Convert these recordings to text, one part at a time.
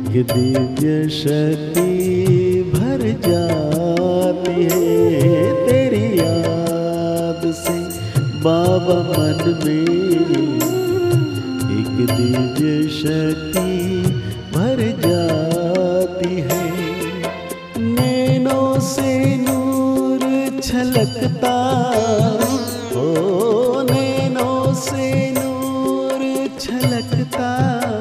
एक दिव्य शक्ति भर जाती है तेरी याद से बाबा मन में। एक दिव्य शक्ति भर जाती है, नैनों से नूर छलकता हो, नैनों से नूर छलकता,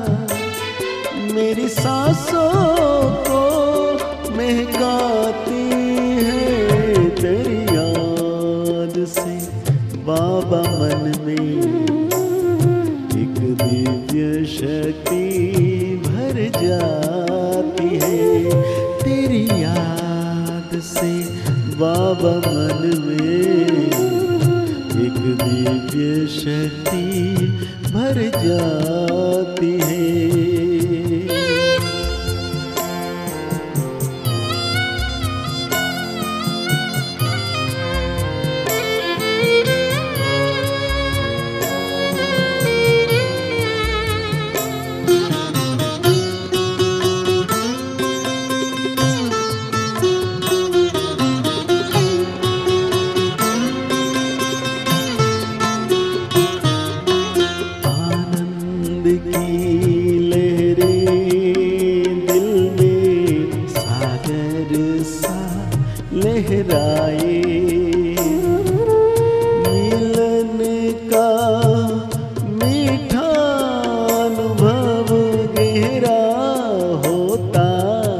मेरी सांसों को महकाती है तेरी याद से बाबा मन में। एक दिव्य शक्ति भर जाती है तेरी याद से बाबा मन में। एक दिव्य शक्ति भर जाती है। की लहरें दिल में सागर सा लहराए, मिलन का मीठा अनुभव गहरा होता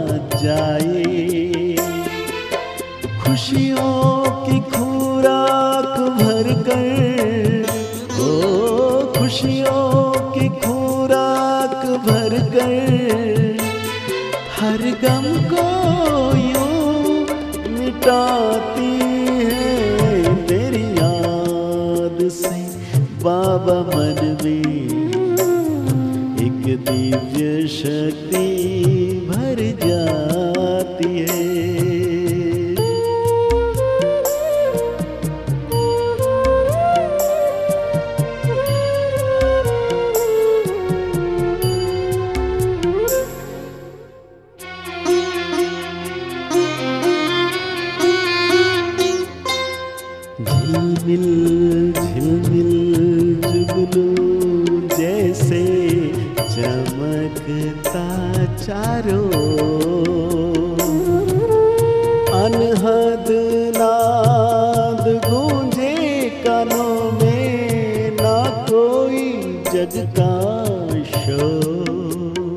जाए, खुशियों की खुराक भर कर हो, खुशियों की खुराक भर कर हर गम को यूं मिटाती है तेरी याद से बाबा मन में। एक दिव्य शक्ति भर जाती है। झिलमिल झिलमिल जुगनू जैसे चमकता चारों, अनहद नाद गूंजे कानों में, ना कोई जग का शोर।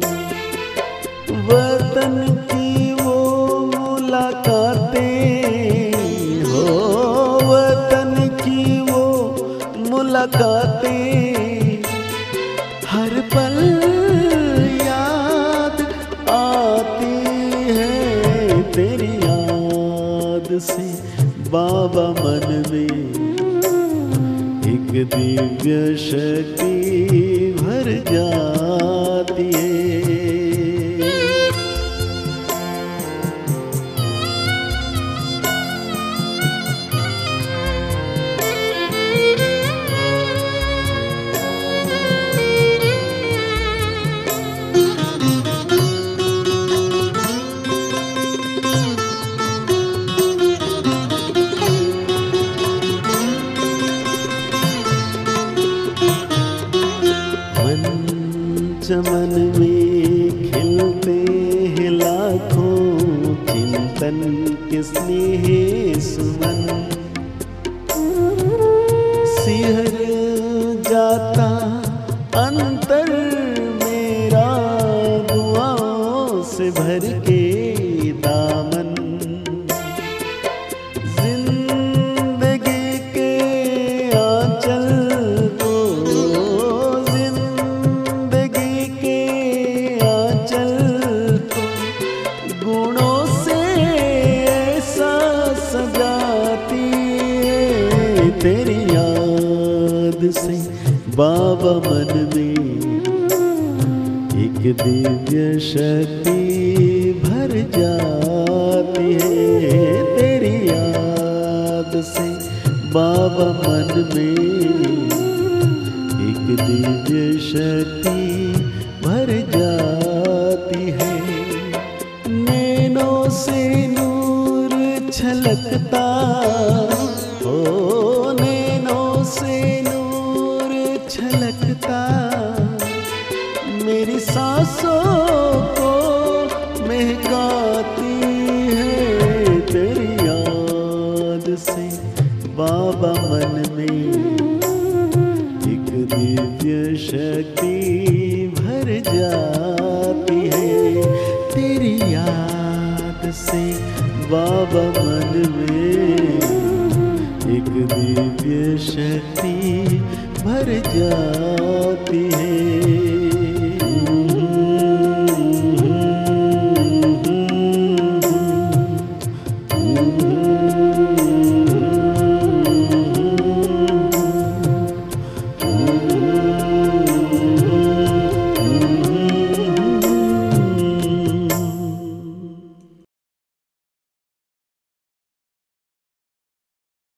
वतन की वो मुलाकातें हो, वतन की वो मुलाकातें हर पल याद आती है तेरी याद से बाबा मन में। एक दिव्य शक्ति भर जाती है। चमन में खिलते हैं लाखों चिंतन के स्नेह सुमन, सिहर जाता अंतर मेरा दुआओं से भर के दामन। जिंदगी के आंचल को, जिंदगी के आंचल को गुणों से ऐसा सजाती है तेरी याद से बाबा मन में। एक दिव्य शक्ति भर जाती है तेरी याद से बाबा मन में। एक दिव्य शक्ति भर जाती है। शक्ति भर जाती है। तेरी याद से बाबा मन में एक दिव्य शक्ति भर जाती है।